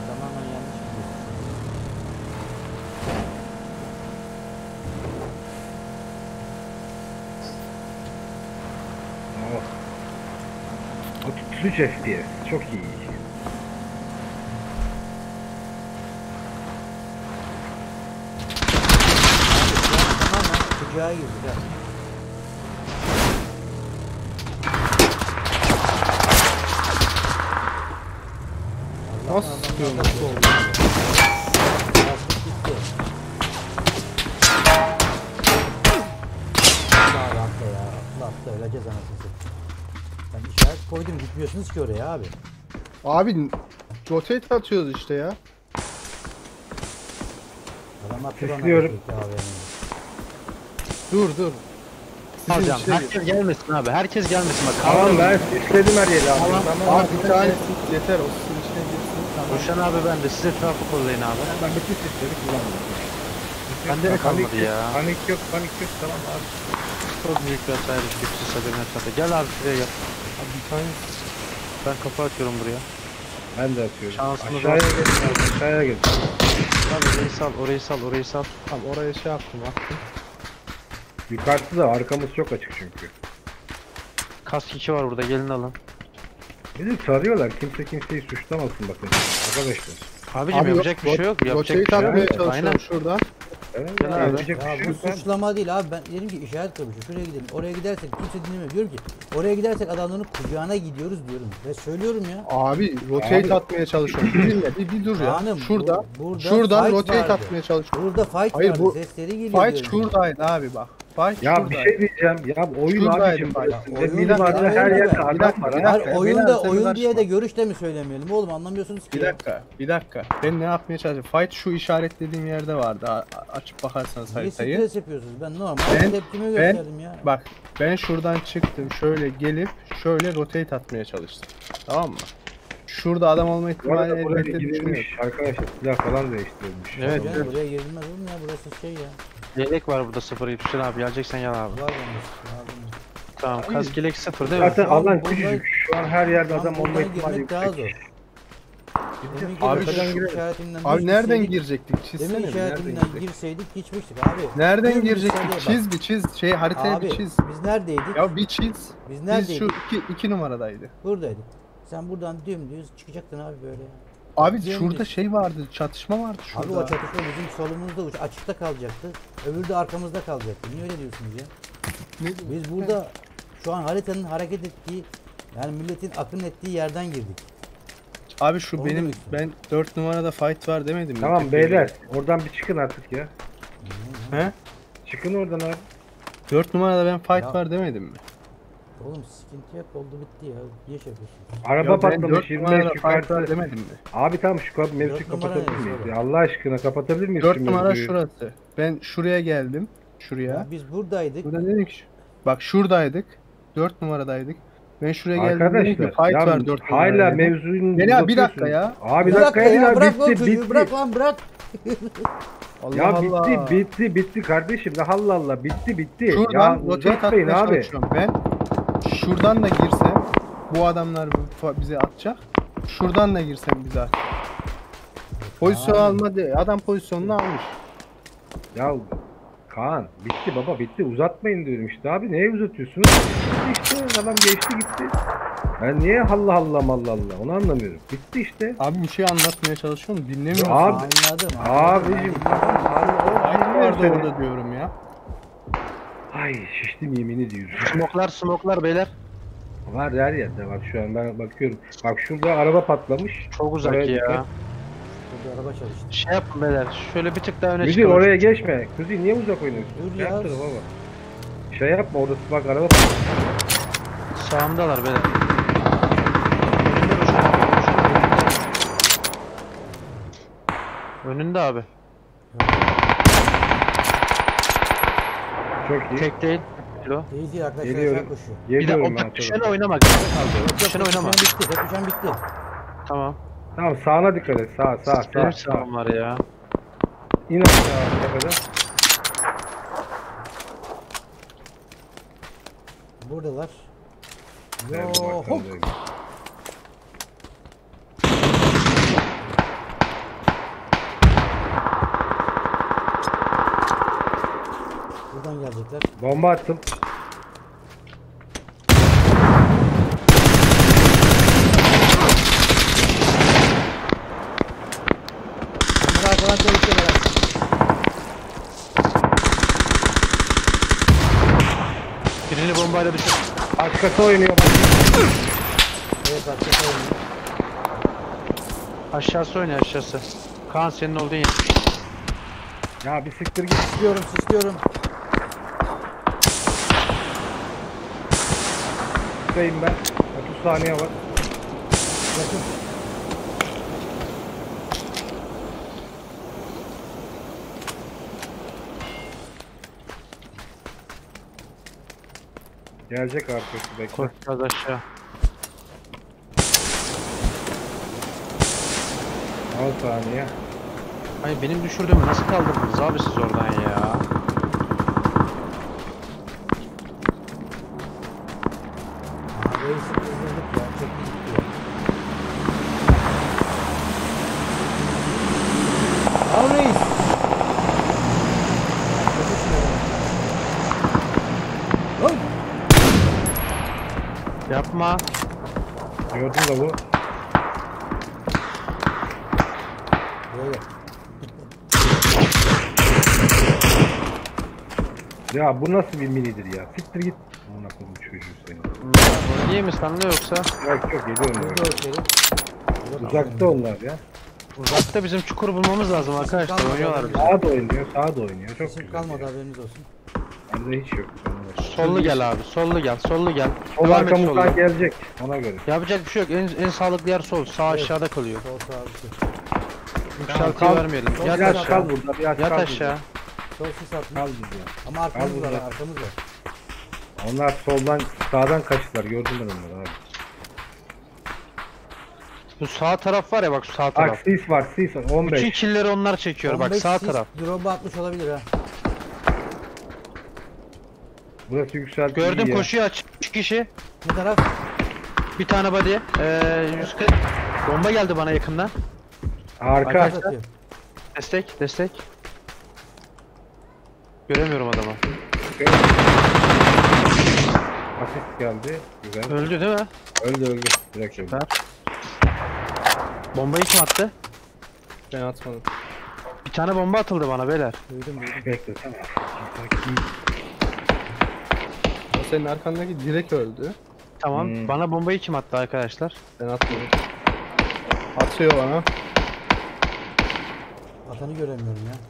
Tamamen yanlış gidiyorsun. Oh. 33 FPS. Çok iyi. Tamamen kucağa girdik ha. Nasıl sıkıyor? Nasıl oldu? Lastik gitti. Allah atla ya. Atla öleceğiz anasını satayım. Ben işaret koydum gitmiyorsunuz ki oraya abi. Abi rotate atıyoruz işte ya. Adam attı bana. Sesliyorum. Dur. Hocam Sizin herkes gelmesin abi. Herkes gelmesin bak. Tamam ben istedim her yeri abi. Tamam. Abi bir tane tut yeter o sizin içine girsin. Ruşen abi ben de size etrafı kollayın abi. Ben bütün sesleri kullanmadım. Bende de kalmadı ya. Panik yok tamam abi. Çok büyük bir hataydı şu haberin etrafı. Gel abi şuraya gel. Abi bir tane Ben kapı atıyorum buraya. Ben de atıyorum. Şansımız Aşağıya var. gelin abi, aşağıya gelin. Abi orayı sal. tam oraya şey yaptım attım. Yukarısı da arkamız çok açık çünkü. Kask 2 var burada gelin alın. Bizi sarıyorlar. Kimse kimseyi suçlamasın bakın. Arkadaşlar. Abicim yapacak bir şey yok. Yapacak bir Rotate şey atmaya yok. çalışıyorum Aynen. şuradan. Evet, Gel abi. yapacak bir Ya şey bu yok. suçlama değil abi, ben dedim ki işaret koymuşum, şuraya gidelim, oraya gidersek kimse dinlemiyor, diyorum ki oraya gidersek adamların kucağına gidiyoruz diyorum ve söylüyorum ya. Abi rotate Abi. atmaya çalışıyorum. Bir dur ya. Hanım, Şurada. burada Şuradan fight rotate vardı. atmaya çalışıyorum. Burada fight Hayır, vardı, bu sesleri geliyor Fight diyorum. şuradaydı abi bak. Fight Ya şuradaydı. bir şey diyeceğim. Ya oyun Şuradaydı abicim bak. burası. Oyun Ve bilim da- adına her oyun yerde da- adam var. bir ha. dakika. Hayır, oyunda Beyler, sen oyun karışma. diye de görüş de mi söylemeyelim oğlum, anlamıyorsunuz ki. Bir dakika. Ben ne yapmaya çalışıyorum? Fight şu işaretlediğim yerde vardı. Açıp bakarsanız Niye haritayı. stres yapıyorsunuz? Ben normal Ben- tepkimi ben- gösterdim ya. Bak ben şuradan çıktım. Şöyle gelip şöyle rotate atmaya çalıştım. Tamam mı? Şurada adam olma Bu ihtimali arada buraya elbette düşünüyorum. gidilmiş. Arkadaşlar silah falan değiştirilmiş. Evet. Yani buraya girilmez oğlum ya, burası şey ya. Yelek var burada 0 Ruşen abi geleceksen gel abi. Var bende. Tamam kask yelek 0 değil mi? Zaten Şu an alan buradan- küçücük. Şu an her yerde Şu an adam olma buradan ihtimali girmek daha yüksek. zor. Deminki Abi rotate şuradan girelim. işaretinden Abi bir nereden girseydik- girecektik? Çizsene Demin bir, nereden işaretinden girecektik? girseydik geçmiştik abi. Nereden Dümdüz girecektik? sadece bak. Çiz şey haritaya Abi bir çiz. biz neredeydik? Ya bir çiz. Biz Biz neredeydik? şu iki numaradaydı. Buradaydık. Sen buradan dümdüz çıkacaktın abi böyle. Abi Dümdüz. şurada şey vardı, çatışma vardı şurada. Abi o çatışma bizim solumuzda açıkta kalacaktı. Öbürü de arkamızda kalacaktı. Niye öyle diyorsunuz ya? Ne- Biz burada şu an haritanın hareket ettiği, yani milletin akın ettiği yerden girdik. Abi şu Orada benim mısın? ben 4 numarada fight var demedim mi? Tamam Tek beyler. bir- Oradan bir çıkın artık ya. He? Çıkın oradan abi. 4 numarada ben fight Ya. var demedim mi? Oğlum sıkıntı yok, oldu bitti ya. Niye şey yapıyorsunuz? Araba Ya ben patlamış 4 25 numarada fight var yukarısı. demedim mi? Abi tamam şu mevzuyu Dört numara kapatabilir neresi miyiz? oğlum? Ya Allah aşkına kapatabilir miyiz 4 şu numara mevzuyu? şurası. Ben şuraya geldim. Şuraya. Ya biz buradaydık. Burada dedim ki bak şuradaydık. 4 numaradaydık. Ben şuraya geldim dedim ki Arkadaşlar fight ya var 4 numarada. hala dedim. mevzunun Bela, bir dakika ya. Abi Bir bir dakika ya, bırak oğlum bitti çocuğu, bitti. bırak lan bırak. Allah Ya Allah. bitti kardeşim. Ya Allah Allah bitti. Ya Şuradan rotate uzatmayın atmaya abi. çalışıyorum. Ben şuradan da girsem bu adamlar bize atacak. Şuradan da girsem bize atacak. Pozisyon Abi. almadı. Adam pozisyonunu almış. Ya Kaan bitti baba bitti, uzatmayın diyorum işte abi, neye uzatıyorsunuz? Bitti işte, adam geçti gitti. Ben niye Allah Allah onu anlamıyorum. Bitti işte. Abi bir şey anlatmaya çalışıyorum. Dinlemiyor musun? Abi, Anladım. abicim. Fight vardı orada diyorum ya. Ay şiştim yemin ediyorum. Smoklar beyler. Var her yerde var şu an, ben bakıyorum. Bak şurada araba patlamış. Çok uzak Oraya ya. dikkat. Burada araba çalıştı. Şey yapın beyler. Şöyle bir tık daha öne Müdür çıkalım. oraya geçme. Kuzey niye uzak oynuyorsun? Dur Şey ya. yaptın baba. Şey yapma, orada bak araba patlamış. Sağımdalar beyler. Önünde abi. Çok iyi. Tek değil. Kilo. Değil arkadaşlar, Geliyorum. aşağı koşuyor. Bir de Geliyorum o ben. bak düşene sana. oynama. Düşene oynama. Bitti, kapışan bitti. Tamam. Tamam sağına dikkat et. Sağ. Benim sağım var ya. İn aşağı tepeden. Buradalar. Yo Nerede hop. baktın böyle? gelecekler. Bomba attım. Bunlar arkadan çalışıyorlar. Birini bombayla düşür. Başkası oynuyor. Evet arkadaşlar oynuyor. Aşağısı oynuyor aşağısı. Kaan senin olduğun yer. Ya bir siktir git. Sisliyorum sisliyorum. Buradayım ben. 30 saniye var. Yakın. Gelecek arkası bekle. Koş biraz aşağı. 10 saniye. Hayır benim düşürdüğümü nasıl kaldırdınız abi siz oradan ya? Aa, reisi kızdırdık ya. Çok iyi gitti ya. Al reis. Lan. Yapma. Gördün de bu. Böyle. Ya bu nasıl bir minidir ya? Siktir git. Amına koyayım çocuğu seni. İyi mi sende yoksa? Yok geliyorum Burada ya. ölçelim. Uzakta onlar ya. Uzakta bizim çukur bulmamız lazım arkadaşlar. kalmadı. Oynuyorlar bizi. Sağa da oynuyor, sağa da oynuyor. Çok İsim güzel. kalmadı ya. haberiniz olsun. Bende hiç yok. Sollu gel abi. Sollu gel. Sollu gel. Sol Devam et arkamızdan sollu. gelecek. Ona göre. Yapacak bir şey yok. En sağlıklı yer sol. Sağ Evet. aşağıda kalıyor. Sol sağ üstü. Yükseltiyi kal. vermeyelim. Sol Yat Biraz aşağı. kal burada, biraz Yat kal aşağı. Sol sis atmış. Kal burada. Ama arkamız Kal var, burada. arkamız var. Onlar soldan, sağdan kaçtılar. Gördüm ben onları abi. Bu sağ taraf var ya bak, şu sağ Bak taraf. sis var, sis var. Bütün 15. killleri onlar çekiyor bak, 15 sağ sis taraf. Drop'u atmış olabilir ha. Burası yükseltti. Gördüm iyi ya. koşuyor aç. 3 kişi. Ne taraf? Bir tane body. 140. Bomba geldi bana yakından. Arka. Arkadaş atıyor. Destek, destek. Göremiyorum adamı. Asist geldi. Güzel. Öldü değil mi? Öldü öldü. Direkt öldü. Süper. Bombayı kim attı? Ben atmadım. Bir tane bomba atıldı bana beyler. Duydum duydum. Beklesene. O senin arkandaki direkt öldü. Tamam. Hmm. Bana bombayı kim attı arkadaşlar? Ben atmadım. Atıyor bana. Atanı göremiyorum ya.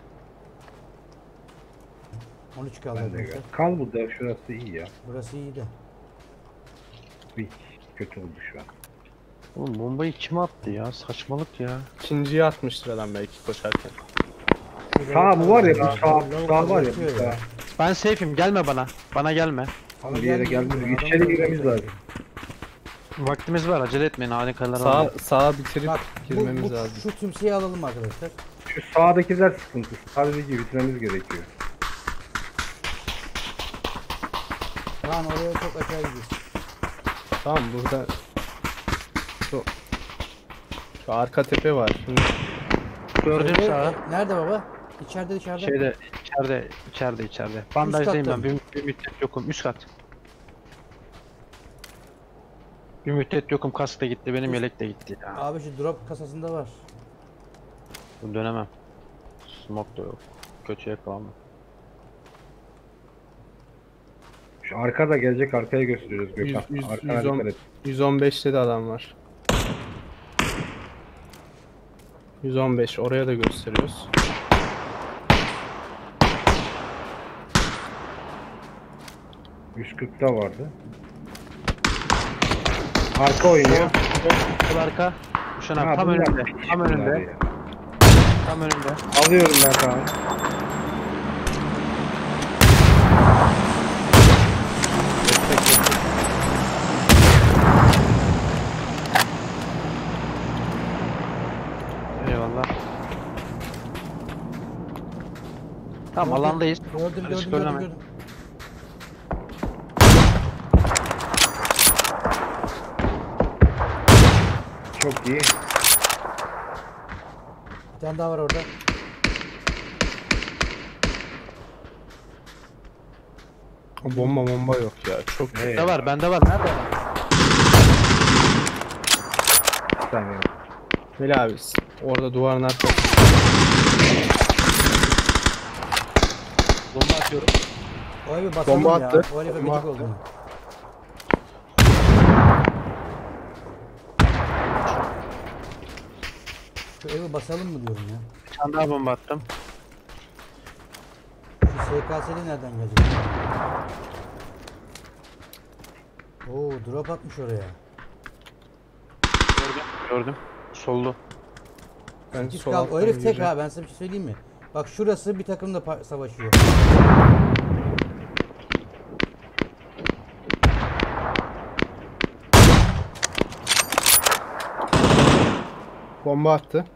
13 kaldı Ben de arkadaşlar. gel. Kal burada. Şurası iyi ya. Burası iyi de. Bir kötü oldu şu an. Oğlum bombayı kim attı ya? Saçmalık ya. İkinciyi atmıştır adam belki koşarken. Sağ bu var ya, bu sağ Lavuk var ya, atıyor bu sağ. Ben safe'im, gelme bana. Bana gelme. Ama Bir yere gelmiyor, gelmiyor. adam İçeri böyle girmemiz yapıyor. lazım. Vaktimiz var, acele etmeyin. Harikalar Sağ, sağa bitirip Bak girmemiz bu, lazım. şu tümseyi alalım arkadaşlar. Şu sağdakiler sıkıntı. Sadece bitirmemiz gerekiyor. Lan oraya çok aşağı gidiyor. Tamam burada şu arka tepe var. Şimdi Gördüm sağa. Nerede baba? İçeride dışarıda. Şeyde, içeride. Bandajdayım katta ben. Bir müddet yokum. Üst kat. Bir müddet yokum. Kask da gitti. Benim yelek de gitti ya. Abi şu drop kasasında var. Bu dönemem. Smoke da yok. Kötü yakalanma. Şu arka da gelecek, arkaya gösteriyoruz Gökhan. 100, Arkana 110. dikkat et. 115'te de adam var. 115 oraya da gösteriyoruz. ...140'ta vardı. Arka oynuyor. Sol arka. Uşan abi Ha, tam bunlar önünde. piç Tam bunlar önünde. ya. Tam önünde. Alıyorum ben Kaan. Eyvallah. Tamam alandayız. Gördüm Risk gördüm önleme. gördüm. Çok iyi. Bir tane daha var orada. Bomba yok ya. Çok Evet. Bende var, bende var. Nerede adam? Bir saniye. Melih abi orada duvarın arkasında. Bomba atıyorum. O evi basalım Bomba ya. attı. O herife Bomba gıcık attı. oldum. Şu evi basalım mı diyorum ya. Bir tane daha bomba attım. Şu SKS'li nereden gelecek? Oo, drop atmış oraya. Gördüm. Sollu. Ben Git sol kal. O alttan herif tek gireceğim. ha, ben size bir şey söyleyeyim mi? Bak şurası bir takımda savaşıyor. Bomba attı.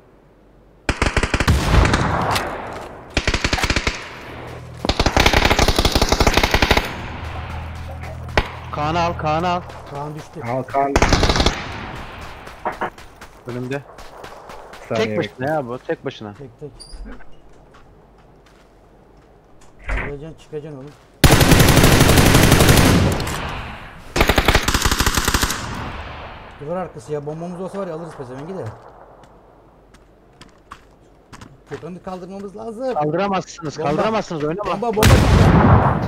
Kaan'ı al, Kaan'ı al. Kaan düştü. Al Kaan. Önümde. Bir saniye Tek başına ya bu, tek başına. Tek tek. Çıkacaksın çıkacaksın oğlum. Duvar arkası ya, bombamız olsa var ya alırız pezevengi de. Köprünü kaldırmamız lazım. Kaldıramazsınız, Bomba. kaldıramazsınız. Oynama. Bomba bomba.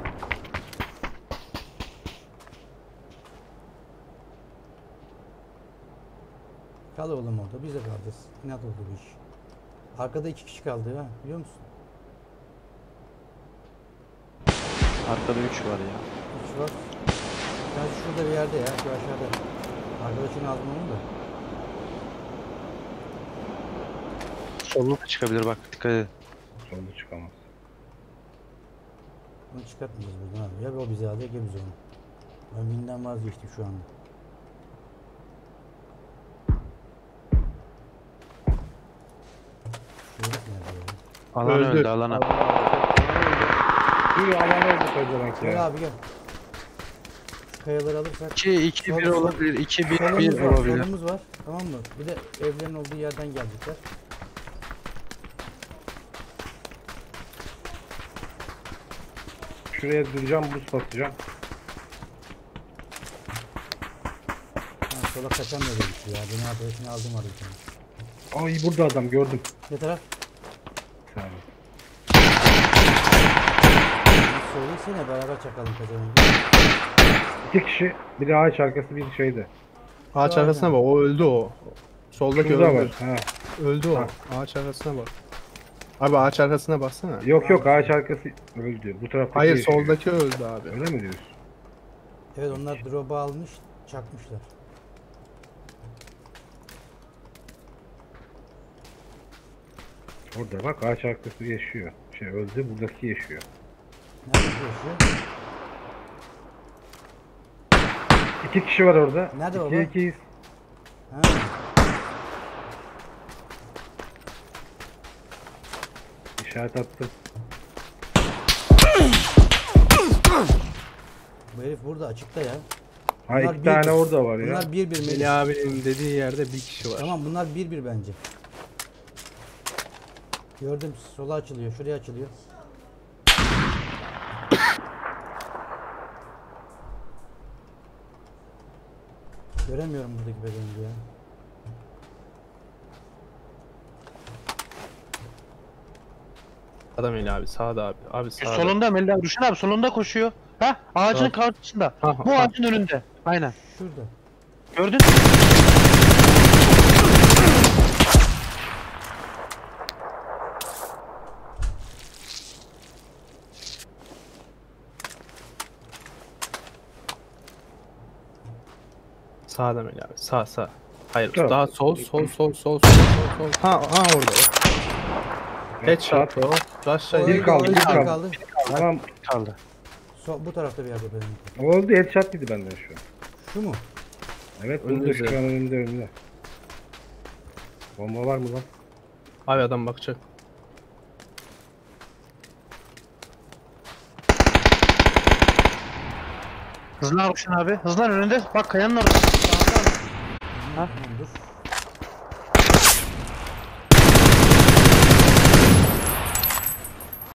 Kal oğlum orada, biz de kalacağız. İnat oldu bu iş. Arkada 2 kişi kaldı ha, biliyor musun? Arkada 3 var ya. 3 var. Bir tanesi şurada bir yerde ya, şu aşağıda. Arkadaşını aldım onun da. Sollu da çıkabilir bak, dikkat edin. Solda çıkamaz. Onu çıkartmayacağız buradan abi. Ya o bizi alacak ya biz onu. Ben binden vazgeçtim şu anda. Şurada nerede ya? Alan öldü, alana. Bir alan oldu pezevenk Gel ya. abi gel. Şu kayaları alırsak. 2-2-1 Sol- olabilir, 2-1-1 Solumuz var, olabilir. solumuz var. Tamam mı? Bir de evlerin olduğu yerden gelecekler. Şuraya duracağım, buz basacağım. Ben sola kaçamıyor dedik ya. Beni adresini aldım arayacağım. Ay burada adam gördüm. Ne taraf? Bir saniye. Söylesene beraber çakalım pezevengi. 2 kişi, biri ağaç arkası, bir şeyde. Ağaç arkasına bak. O öldü o. Soldaki Şurada öldü. var. Ha. Öldü o. Ağaç arkasına bak. Abi ağaç arkasına baksana. Yok yok, ağaç arkası öldü. Bu taraftaki Hayır yaşıyor. soldaki öldü abi. Öyle mi diyorsun? Evet, onlar drop'u almış, çakmışlar. Orada bak, ağaç arkası yaşıyor. Şey öldü, buradaki yaşıyor. Nerede yaşıyor? 2 kişi var orada. Nerede 2 baba? 2'yiz. Ha. İşaret attım. Bu herif burada açıkta ya. Ha, Bunlar 2 bir- tane orada var ya. Bunlar bir Melih. Melih abinin dediği yerde bir kişi var. Tamam, bunlar bir bence. Gördüm, sola açılıyor, şuraya açılıyor. Göremiyorum buradaki bedeni ya. Sağda Melih abi sağda abi. Abi sağda. Solunda Melih abi, Ruşen abi solunda koşuyor. Ha, ağacın karşısında. Ha, Bu ha. ağacın önünde. Aynen. Şurada. Gördün? Sağda Melih abi. Sağ sağ. Hayır Tamam. daha sol. Ha orada. Headshot o. Aşağı Bir kaldı, öldü, bir kaldı. Tamam. Kaldı. Bu tarafta bir yerde benim. Oldu, headshot dedi benden şu an. Şu mu? Evet, Önümüzde. burada şu an önümde. Bomba var mı lan? Abi adam bakacak. Hızlan Ruşen abi. Hızlan önünde. Bak kayanın orada. Tamam, dur.